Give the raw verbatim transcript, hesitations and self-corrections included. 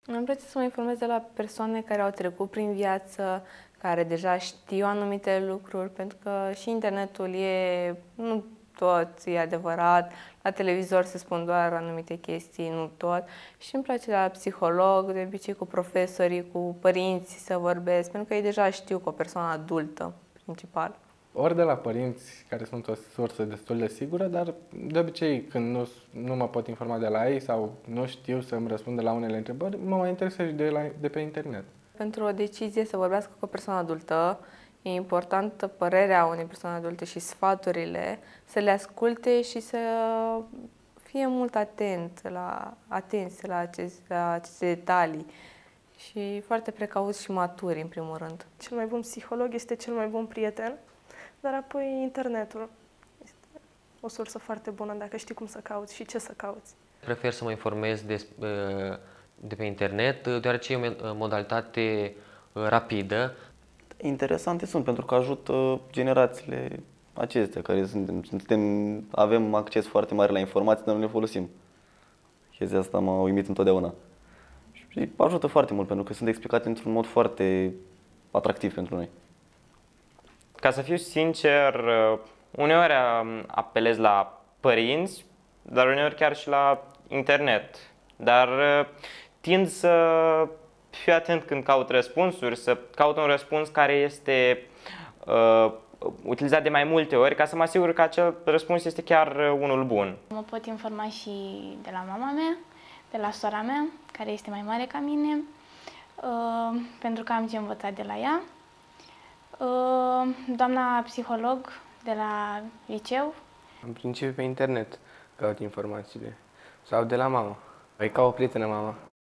Îmi place să mă informez de la persoane care au trecut prin viață, care deja știu anumite lucruri, pentru că și internetul e, nu tot e adevărat, la televizor se spun doar anumite chestii, nu tot. Și îmi place la psiholog, de obicei cu profesorii, cu părinții să vorbesc, pentru că ei deja știu cu o persoană adultă, principal. Ori de la părinți, care sunt o sursă destul de sigură, dar de obicei când nu, nu mă pot informa de la ei sau nu știu să-mi răspundă la unele întrebări, mă mai interesez de, la, de pe internet. Pentru o decizie să vorbească cu o persoană adultă, e importantă părerea unei persoane adulte și sfaturile, să le asculte și să fie mult atent la, atenți la, acest, la aceste detalii și foarte precauți și maturi, în primul rând. Cel mai bun psiholog este cel mai bun prieten, dar apoi internetul este o sursă foarte bună dacă știi cum să cauți și ce să cauți. Prefer să mă informez de, de pe internet, deoarece e o modalitate rapidă. Interesante sunt pentru că ajută generațiile acestea care suntem, suntem, avem acces foarte mare la informații, dar nu le folosim. Chestia asta m-a uimit întotdeauna. Și ajută foarte mult pentru că sunt explicate într-un mod foarte atractiv pentru noi. Ca să fiu sincer, uneori apelez la părinți, dar uneori chiar și la internet. Dar tind să fiu atent când caut răspunsuri, să caut un răspuns care este uh, utilizat de mai multe ori, ca să mă asigur că acel răspuns este chiar unul bun. Mă pot informa și de la mama mea, de la sora mea, care este mai mare ca mine, uh, pentru că am ce învățat de la ea. Uh, doamna psiholog de la liceu. În principiu pe internet caut informațiile sau de la mama. E ca o prietenă mama.